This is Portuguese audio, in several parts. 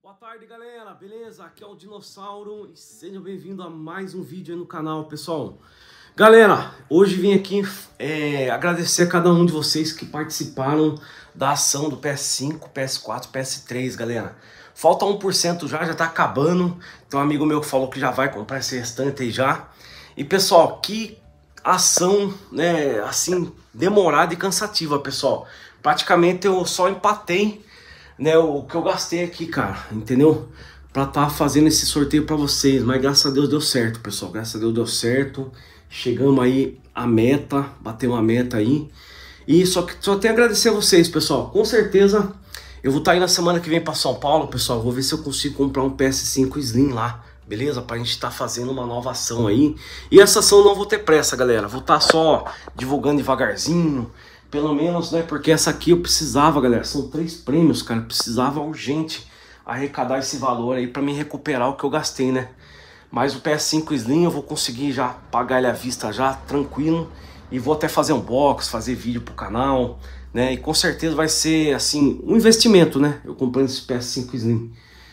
Boa tarde, galera, beleza? Aqui é o Dinossauro e sejam bem-vindos a mais um vídeo aí no canal, pessoal. Galera, hoje vim aqui agradecer a cada um de vocês que participaram da ação do PS5, PS4, PS3, galera. Falta 1% já tá acabando. Tem um amigo meu que falou que já vai comprar esse restante aí já. E pessoal, que ação, né, assim, demorada e cansativa, pessoal. Praticamente eu só empatei, né, o que eu gastei aqui, cara, entendeu? Pra tá fazendo esse sorteio pra vocês, mas graças a Deus deu certo, pessoal, graças a Deus deu certo. Chegamos aí a meta, batemos a meta aí. E só tenho a agradecer a vocês, pessoal. Com certeza eu vou estar aí na semana que vem pra São Paulo, pessoal. Vou ver se eu consigo comprar um PS5 Slim lá, beleza? Pra gente estar fazendo uma nova ação aí. E essa ação não vou ter pressa, galera. Vou estar só divulgando devagarzinho, pelo menos, né? Porque essa aqui eu precisava, galera. São 3 prêmios, cara. Eu precisava urgente arrecadar esse valor aí pra me recuperar o que eu gastei, né? Mas o PS5 Slim eu vou conseguir já pagar ele à vista já, tranquilo. E vou até fazer unbox, fazer vídeo pro canal, né? E com certeza vai ser, assim, um investimento, né? Eu comprando esse PS5 Slim.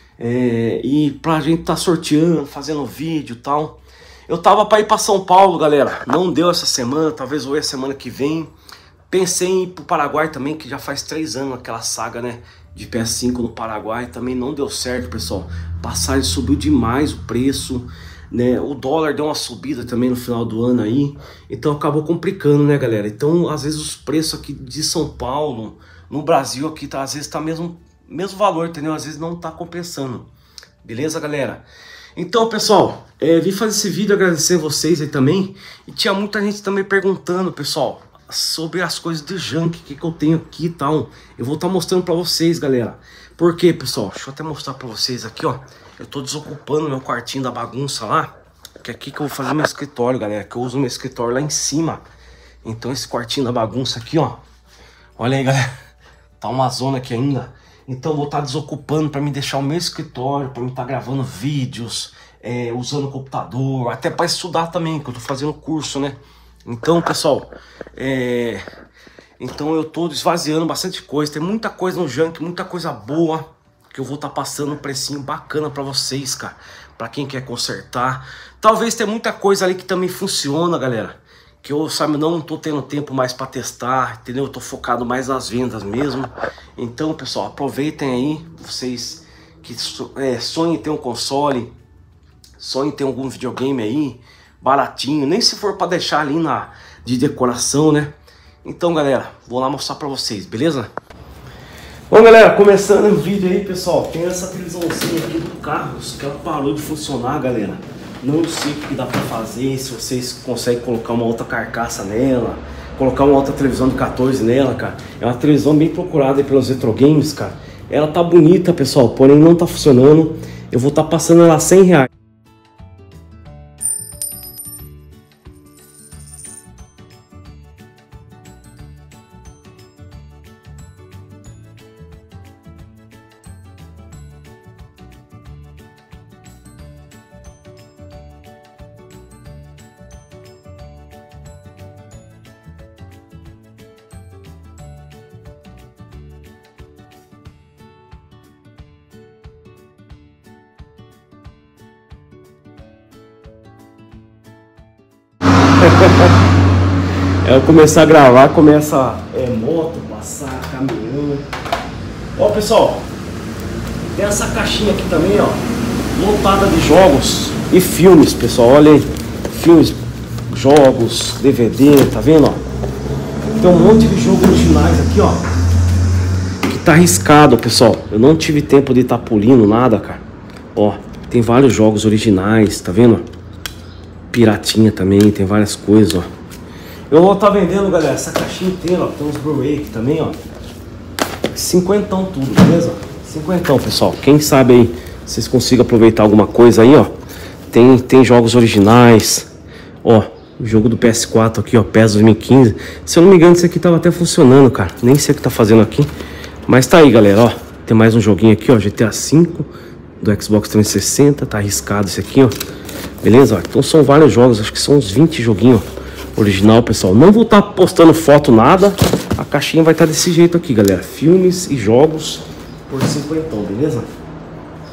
E pra gente tá sorteando, fazendo vídeo e tal. Eu tava pra ir pra São Paulo, galera. Não deu essa semana, talvez vou ir a semana que vem. Pensei em ir pro Paraguai também, que já faz 3 anos aquela saga, né, de PS5 no Paraguai. Também não deu certo, pessoal. Passagem subiu demais o preço, né? O dólar deu uma subida também no final do ano aí. Então acabou complicando, né, galera? Então às vezes os preços aqui de São Paulo, no Brasil aqui, tá, às vezes tá mesmo valor, entendeu? Às vezes não tá compensando. Beleza, galera? Então, pessoal, vim fazer esse vídeo agradecer vocês aí também. E tinha muita gente também perguntando, pessoal, sobre as coisas de junk que eu tenho aqui e tal. Eu vou estar mostrando pra vocês, galera. Por quê, pessoal? Deixa eu até mostrar pra vocês aqui, ó. Eu tô desocupando meu quartinho da bagunça lá, que é aqui que eu vou fazer meu escritório, galera. Que eu uso meu escritório lá em cima. Então esse quartinho da bagunça aqui, ó. Olha aí, galera. Tá uma zona aqui ainda. Então eu vou estar desocupando pra me deixar o meu escritório, pra me estar gravando vídeos, usando o computador, até pra estudar também, que eu tô fazendo curso, né? Então, pessoal, então eu tô esvaziando bastante coisa. Tem muita coisa no junk, muita coisa boa, que eu vou estar passando um precinho bacana pra vocês, cara. Pra quem quer consertar. Talvez tenha muita coisa ali que também funciona, galera. Que eu, sabe, não tô tendo tempo mais pra testar, entendeu? Eu tô focado mais nas vendas mesmo. Então, pessoal, aproveitem aí. Vocês que sonhem em ter um console, sonhem em ter algum videogame aí baratinho, nem se for para deixar ali de decoração, né? Então, galera, vou lá mostrar para vocês, beleza? Bom, galera, começando o vídeo aí, pessoal, tem essa televisãozinha aqui do carro, que ela parou de funcionar, galera. Não sei o que dá para fazer, se vocês conseguem colocar uma outra carcaça nela, colocar uma outra televisão de 14 nela, cara. É uma televisão bem procurada aí pelos retro games, cara. Ela tá bonita, pessoal, porém não tá funcionando. Eu vou estar passando ela R$100. Eu começar a gravar, começa moto, passar, caminhão. Ó, pessoal, tem essa caixinha aqui também, ó, lotada de jogos e filmes, pessoal. Olha aí, filmes, jogos, DVD, tá vendo, ó? Tem um monte de jogos originais aqui, ó, que tá arriscado, pessoal. Eu não tive tempo de estar polindo nada, cara. Ó, tem vários jogos originais, tá vendo? Piratinha também, tem várias coisas, ó. Eu vou estar vendendo, galera, essa caixinha inteira, ó. Tem uns Blu-ray aqui também, ó. 50 tudo, beleza? 50, pessoal. Quem sabe aí vocês consigam aproveitar alguma coisa aí, ó. Tem jogos originais. Ó, o jogo do PS4 aqui, ó, PES 2015. Se eu não me engano, esse aqui tava até funcionando, cara. Nem sei o que tá fazendo aqui. Mas tá aí, galera, ó. Tem mais um joguinho aqui, ó, GTA V do Xbox 360. Tá arriscado esse aqui, ó. Beleza? Ó, então são vários jogos, acho que são uns 20 joguinhos original, pessoal. Não vou estar postando foto, nada. A caixinha vai estar desse jeito aqui, galera. Filmes e jogos por 50, beleza?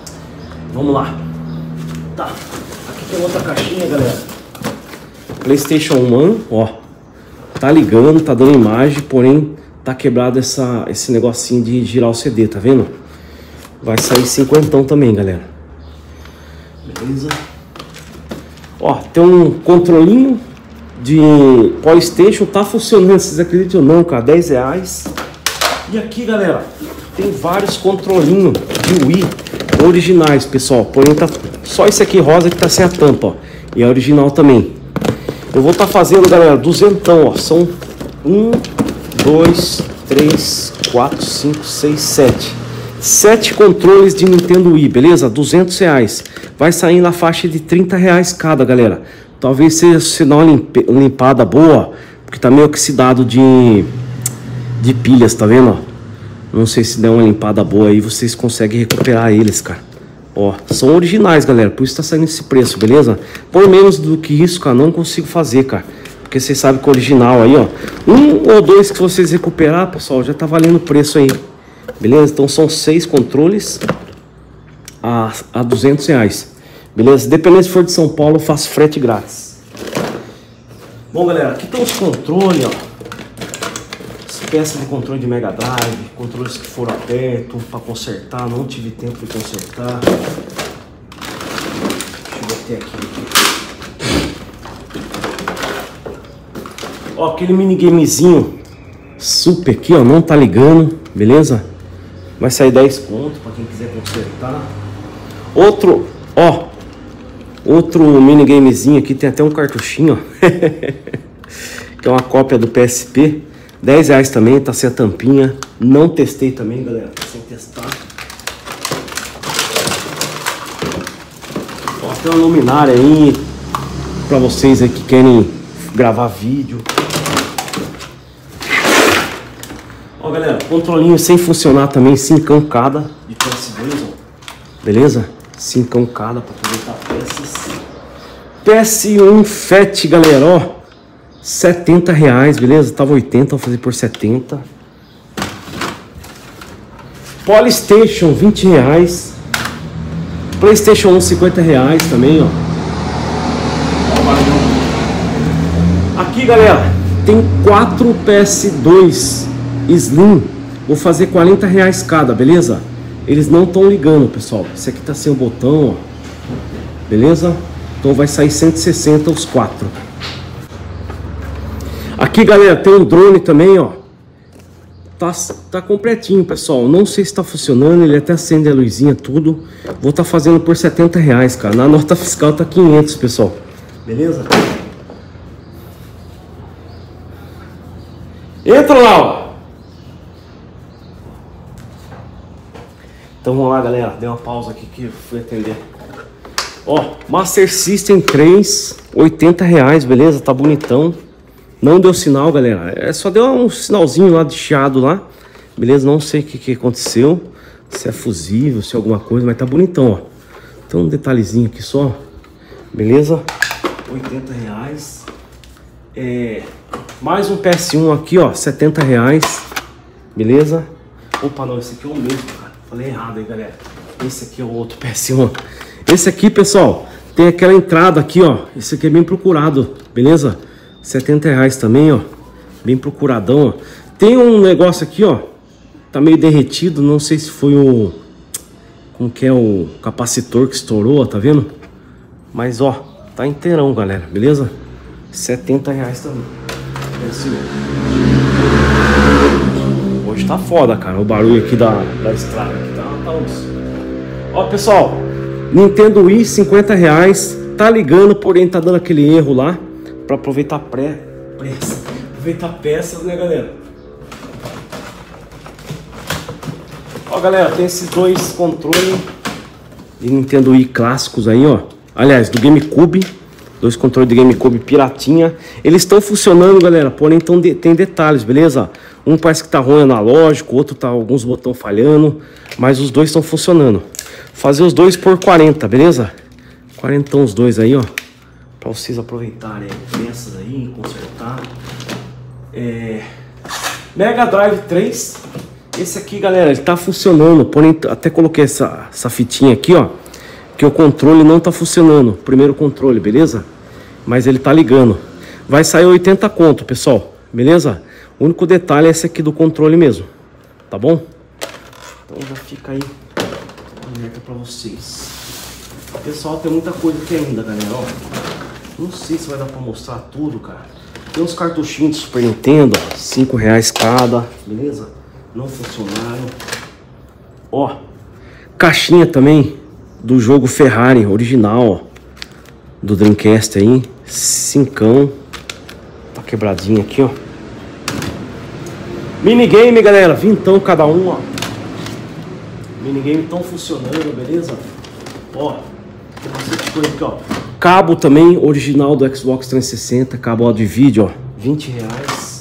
Vamos lá. Tá, aqui tem outra caixinha, galera. PlayStation 1, ó. Tá ligando, tá dando imagem, porém tá quebrado esse negocinho de girar o CD, tá vendo? Vai sair 50 também, galera. Beleza? Ó, tem um controlinho de PlayStation, tá funcionando, vocês acreditam ou não, cara? R$10. E aqui, galera, tem vários controlinhos de Wii originais, pessoal. Porém, tá só esse aqui rosa que tá sem a tampa, ó. E é original também. Eu vou estar fazendo, galera, 200, ó. São 1, 2, 3, 4, 5, 6, 7. 7 controles de Nintendo Wii, beleza? R$200. Vai sair na faixa de R$30 cada, galera. Talvez seja se dar uma limpada boa, porque tá meio oxidado de pilhas, tá vendo? Ó? Não sei se der uma limpada boa aí, vocês conseguem recuperar eles, cara. Ó, são originais, galera, por isso tá saindo esse preço, beleza? Por menos do que isso, cara, não consigo fazer, cara. Porque vocês sabem que o original aí, ó, 1 ou 2 que vocês recuperar, pessoal, já tá valendo o preço aí. Beleza? Então são 6 controles a R$200. Beleza? Dependendo se for de São Paulo, eu faço frete grátis. Bom, galera, aqui estão os controles, ó. As peças de controle de Mega Drive, controles que foram abertos para consertar, não tive tempo de consertar. Deixa eu botar aqui. Ó, aquele minigamezinho super aqui, ó, não tá ligando, beleza? Vai sair 10 conto para quem quiser consertar. Outro, ó, outro minigamezinho aqui, tem até um cartuchinho, ó. Que é uma cópia do PSP. R$10 também, tá sem a tampinha. Não testei também, galera, tá sem testar. Ó, tem uma luminária aí pra vocês aí que querem gravar vídeo. Ó, galera, controlinho sem funcionar também, 5 cada de PS2, ó. Beleza? 5 cada pra aproveitar peças. PS1 Fat, galera, ó. R$70, beleza? Tava 80, vou fazer por 70. PlayStation, R$20. PlayStation 1, R$50 também, ó. Aqui, galera, tem 4 PS2 Slim. Vou fazer R$40 cada, beleza? Eles não estão ligando, pessoal. Esse aqui tá sem o botão, ó. Beleza? Então vai sair 160 os 4. Aqui, galera, tem um drone também, ó. Tá completinho, pessoal. Não sei se tá funcionando. Ele até acende a luzinha, tudo. Vou tá fazendo por R$70, cara. Na nota fiscal tá 500, pessoal. Beleza? Entra lá, ó. Então vamos lá, galera. Dei uma pausa aqui que eu fui atender. Ó, Master System 3, R$80, beleza? Tá bonitão. Não deu sinal, galera. É só deu um sinalzinho lá de chiado lá. Beleza? Não sei o que aconteceu. Se é fusível, se é alguma coisa, mas tá bonitão, ó. Tem um detalhezinho aqui só. Beleza? R$80. Mais um PS1 aqui, ó. R$70. Beleza? Opa, não, esse aqui é o mesmo, cara. Falei errado aí, galera. Esse aqui é o outro PS1. Esse aqui, pessoal, tem aquela entrada aqui, ó. Esse aqui é bem procurado, beleza? R$70 também, ó. Bem procuradão, ó. Tem um negócio aqui, ó. Tá meio derretido. Não sei se foi o... Como que é o capacitor que estourou, ó. Tá vendo? Mas, ó. Tá inteirão, galera. Beleza? R$70 também. Hoje tá foda, cara. O barulho aqui da estrada. Aqui tá osso. Ó, pessoal. Nintendo Wii, R$50. Tá ligando, porém tá dando aquele erro lá. Pra aproveitar aproveitar peças, né, galera? Ó, galera, tem esses dois controles de Nintendo Wii clássicos aí, ó. Aliás, do GameCube. 2 controles de GameCube piratinha. Eles estão funcionando, galera, porém tem detalhes, beleza? Um parece que tá ruim analógico, outro tá alguns botões falhando, mas os dois estão funcionando. Fazer os dois por 40, beleza? 40 os dois aí, ó. Pra vocês aproveitarem peças aí, consertar. Mega Drive 3. Esse aqui, galera, ele tá funcionando. Porém, até coloquei essa fitinha aqui, ó. que o controle não tá funcionando, o primeiro controle, beleza? Mas ele tá ligando. Vai sair 80 conto, pessoal, beleza? O único detalhe é esse aqui do controle mesmo, tá bom? Então já fica aí alerta pra vocês. Pessoal, tem muita coisa aqui ainda, galera, ó. Não sei se vai dar pra mostrar tudo, cara. Tem uns cartuchinhos de Super Nintendo, ó, R$5 cada, beleza? Não funcionaram. Ó, caixinha também do jogo Ferrari original, ó, do Dreamcast aí, cincão. Tá quebradinho aqui, ó. Minigame, galera, vintão cada um, ó. Minigame tão funcionando, beleza? Ó, tem bastante coisa aqui, ó. Cabo também original do Xbox 360, cabo de vídeo, ó, R$20.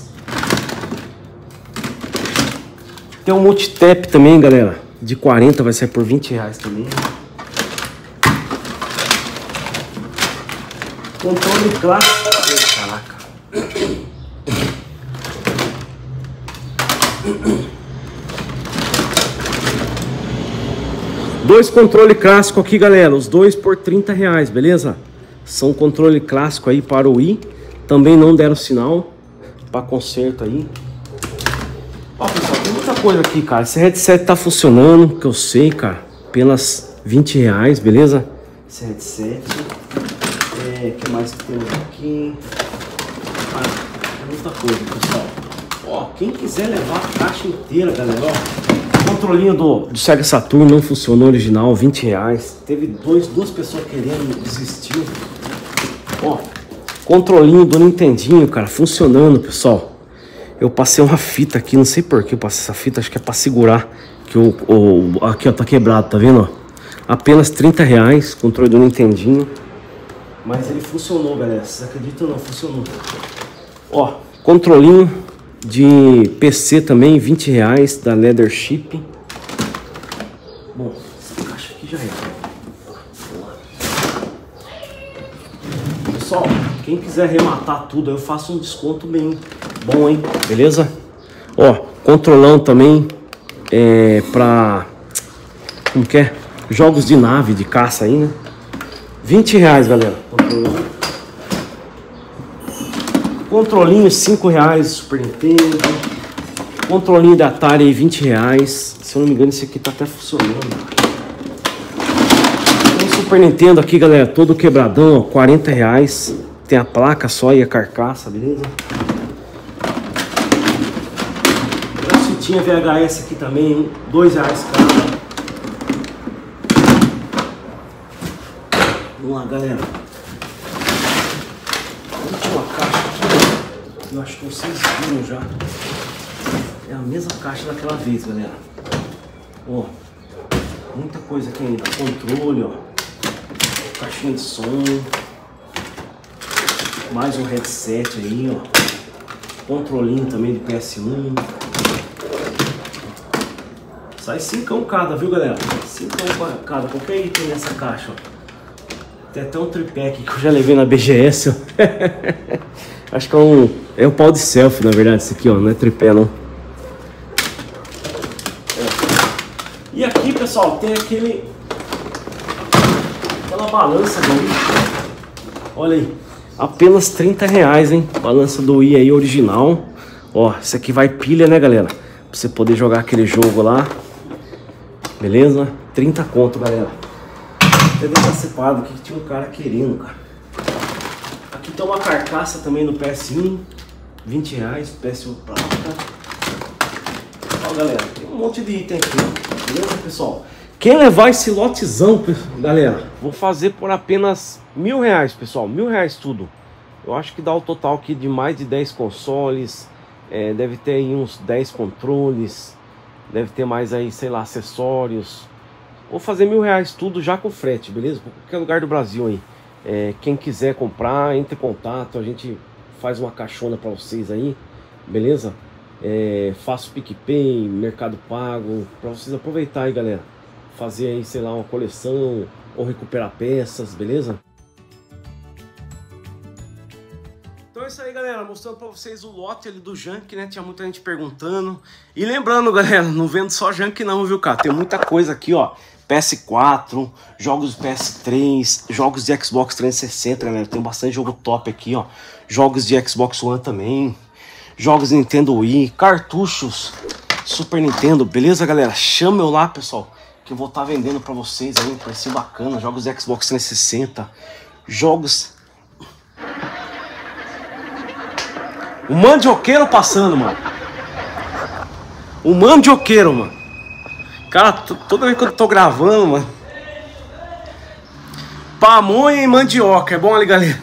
Tem um multitap também, galera, de 40, vai sair por R$20 também. Controle clássico. Caraca. Dois controles clássicos aqui, galera, os dois por R$30, beleza? São controle clássico aí para o Wii. Também não deram sinal para conserto aí. Ó, pessoal, tem muita coisa aqui, cara. Esse headset tá funcionando, que eu sei, cara. Apenas R$20, beleza? Esse headset. Que mais que temos aqui? Ah, tem muita coisa, pessoal. Ó, quem quiser levar a caixa inteira, galera, ó. O controlinho do Sega Saturn não funcionou original, R$20. Teve duas pessoas querendo desistir. Ó, controlinho do Nintendinho, cara, funcionando, pessoal. Eu passei uma fita aqui, não sei por que eu passei essa fita, acho que é pra segurar. Que aqui, ó, tá quebrado, tá vendo, ó? Apenas R$30, controle do Nintendinho. Mas ele funcionou, galera, vocês acreditam ou não? Funcionou. Ó, controlinho de PC também, R$20, da Leather Chip. Bom, essa caixa aqui já é. Pessoal, quem quiser arrematar tudo, eu faço um desconto bem bom, hein? Beleza? Ó, controlão também pra... como que é? Jogos de nave, de caça aí, né? R$20, galera. Controlinho, R$5, Super Nintendo. Controlinho da Atari aí, R$20. Se eu não me engano, esse aqui tá até funcionando. Tem um Super Nintendo aqui, galera, todo quebradão, ó, R$40. Tem a placa só e a carcaça, beleza? Tem uma fitinha VHS aqui também, R$2 cada. Vamos lá, galera. A última caixa aqui, eu acho que vocês viram já. É a mesma caixa daquela vez, galera. Ó, muita coisa aqui ainda. Controle, ó. Caixinha de som. Mais um headset aí, ó. Controlinho também de PS1. Sai 5 cada, viu, galera? 5 cada. Qualquer item nessa caixa, ó. Tem até um tripé aqui que eu já levei na BGS. Acho que é um pau de selfie, na verdade, esse aqui, ó. Não é tripé, não. E aqui, pessoal, tem aquela balança do Wii. Olha aí. Apenas R$30, hein? Balança do Wii aí, original. Ó, isso aqui vai pilha, né, galera? Pra você poder jogar aquele jogo lá. Beleza? 30 conto, galera. Até deixar separado aqui que tinha um cara querendo, cara. Aqui tem uma carcaça também do PS1, R$20, PS1 prata. Ó, galera, tem um monte de item aqui, ó. Beleza, pessoal? Quem levar esse lotezão, galera, vou fazer por apenas R$1.000, pessoal. R$1.000 tudo. Eu acho que dá o total aqui de mais de 10 consoles. Deve ter aí uns 10 controles. Deve ter mais aí, sei lá, acessórios. Vou fazer R$1.000 tudo já com frete, beleza? Por qualquer lugar do Brasil aí. Quem quiser comprar, entre em contato. A gente faz uma caixona pra vocês aí, beleza? Faço PicPay, Mercado Pago, pra vocês aproveitar aí, galera. Fazer aí, sei lá, uma coleção ou recuperar peças, beleza? Então é isso aí, galera, mostrando pra vocês o lote ali do junk, né? Tinha muita gente perguntando. E lembrando, galera, não vendo só junk não, viu, cara? Tem muita coisa aqui, ó. PS4, jogos de PS3, jogos de Xbox 360, galera. Tem bastante jogo top aqui, ó. Jogos de Xbox One também, jogos de Nintendo Wii, cartuchos Super Nintendo, beleza, galera? Chama eu lá, pessoal, que eu vou estar vendendo pra vocês aí, um preço bacana. Jogos de Xbox 360, jogos... O mandioqueiro passando, mano. O mandioqueiro, mano. Cara, toda vez que eu tô gravando, mano. Pamonha e mandioca, é bom ali, galera?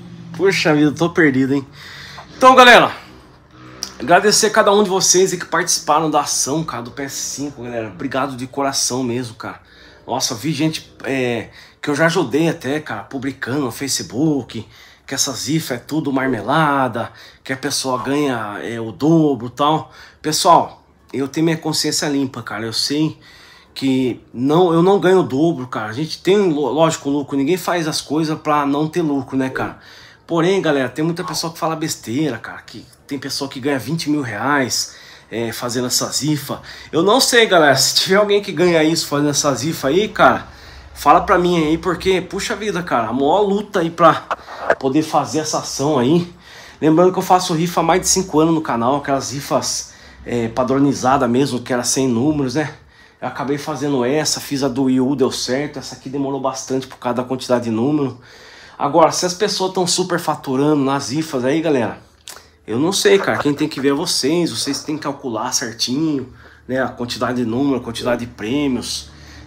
Puxa vida, eu tô perdido, hein? Então, galera, agradecer a cada um de vocês aí que participaram da ação, cara, do PS5, galera. Obrigado de coração mesmo, cara. Nossa, vi gente que eu já ajudei até, cara, publicando no Facebook, que essas rifas é tudo marmelada, que a pessoa ganha o dobro e tal. Pessoal, eu tenho minha consciência limpa, cara. Eu sei que eu não ganho o dobro, cara. A gente tem, lógico, lucro. Ninguém faz as coisas pra não ter lucro, né, cara? Porém, galera, tem muita pessoa que fala besteira, cara. Que tem pessoa que ganha 20 mil reais fazendo essas rifas. Eu não sei, galera. Se tiver alguém que ganha isso fazendo essas rifas aí, cara, fala pra mim aí, porque, puxa vida, cara, a maior luta aí pra poder fazer essa ação aí. Lembrando que eu faço rifa há mais de 5 anos no canal, aquelas rifas padronizadas mesmo, que era sem números, né? Eu acabei fazendo essa, fiz a do Wii U, deu certo. Essa aqui demorou bastante por causa da quantidade de número. Agora, se as pessoas estão super faturando nas rifas aí, galera, eu não sei, cara. Quem tem que ver é vocês. Vocês têm que calcular certinho, né? A quantidade de número, a quantidade de prêmios.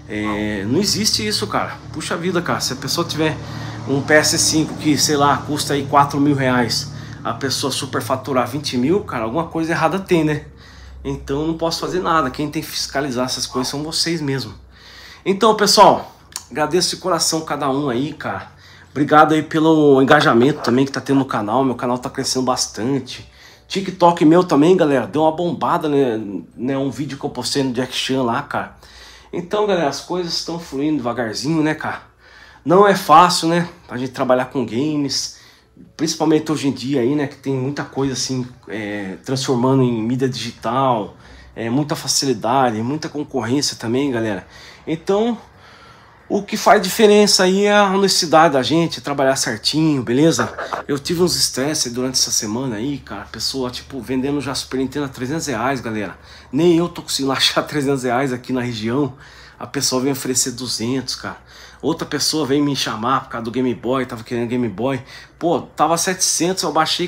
Não existe isso, cara. Puxa vida, cara. Se a pessoa tiver um PS5 que, sei lá, custa aí 4 mil reais, a pessoa super faturar 20 mil, cara, alguma coisa errada tem, né? Então eu não posso fazer nada. Quem tem que fiscalizar essas coisas são vocês mesmo. Então, pessoal, agradeço de coração cada um aí, cara. Obrigado aí pelo engajamento também que tá tendo no canal. Meu canal tá crescendo bastante. TikTok meu também, galera, deu uma bombada, né? Um vídeo que eu postei no Jack Chan lá, cara. Então, galera, as coisas estão fluindo devagarzinho, né, cara? Não é fácil, né? A gente trabalhar com games, principalmente hoje em dia aí, né? Que tem muita coisa assim, transformando em mídia digital, muita facilidade, muita concorrência também, galera. Então, o que faz diferença aí é a honestidade da gente, trabalhar certinho, beleza? Eu tive uns estresses durante essa semana aí, cara. A pessoa, tipo, vendendo já Super Nintendo a 300 reais, galera. Nem eu tô conseguindo achar 300 reais aqui na região. A pessoa vem oferecer 200, cara. Outra pessoa vem me chamar por causa do Game Boy, tava querendo Game Boy. Pô, tava 700, eu baixei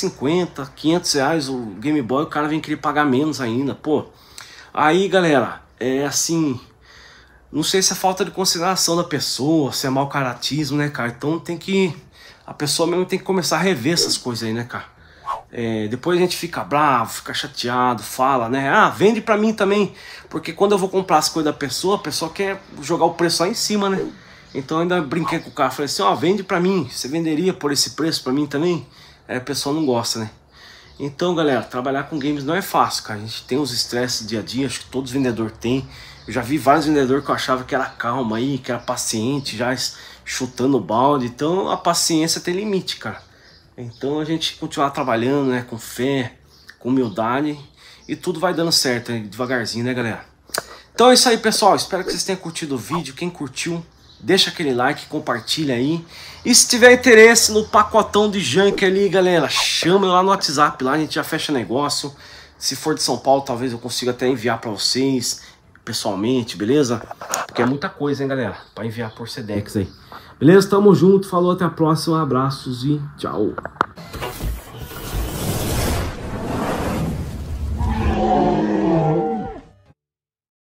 450, 500 reais o Game Boy. O cara vem querer pagar menos ainda, pô. Aí, galera, assim... Não sei se é falta de consideração da pessoa, se é mau caratismo, né, cara? Então tem que... A pessoa mesmo tem que começar a rever essas coisas aí, né, cara? Depois a gente fica bravo, fica chateado, fala, né? Ah, vende pra mim também. Porque quando eu vou comprar as coisas da pessoa, a pessoa quer jogar o preço lá em cima, né? Então eu ainda brinquei com o cara, falei assim, ó, vende pra mim. Você venderia por esse preço pra mim também? Aí a pessoa não gosta, né? Então, galera, trabalhar com games não é fácil, cara. A gente tem os estresses dia a dia, acho que todos os vendedores têm. Eu já vi vários vendedores que eu achava que era calma aí, que era paciente, já chutando o balde. Então a paciência tem limite, cara. Então a gente continuar trabalhando, né, com fé, com humildade, e tudo vai dando certo, né, devagarzinho, né, galera? Então é isso aí, pessoal. Espero que vocês tenham curtido o vídeo. Quem curtiu, deixa aquele like, compartilha aí. E se tiver interesse no pacotão de junk ali, galera, chama eu lá no WhatsApp, lá a gente já fecha negócio. Se for de São Paulo, talvez eu consiga até enviar pra vocês pessoalmente, beleza? Porque é muita coisa, hein, galera, pra enviar por Sedex aí. Beleza? Tamo junto, falou, até a próxima, abraços e tchau.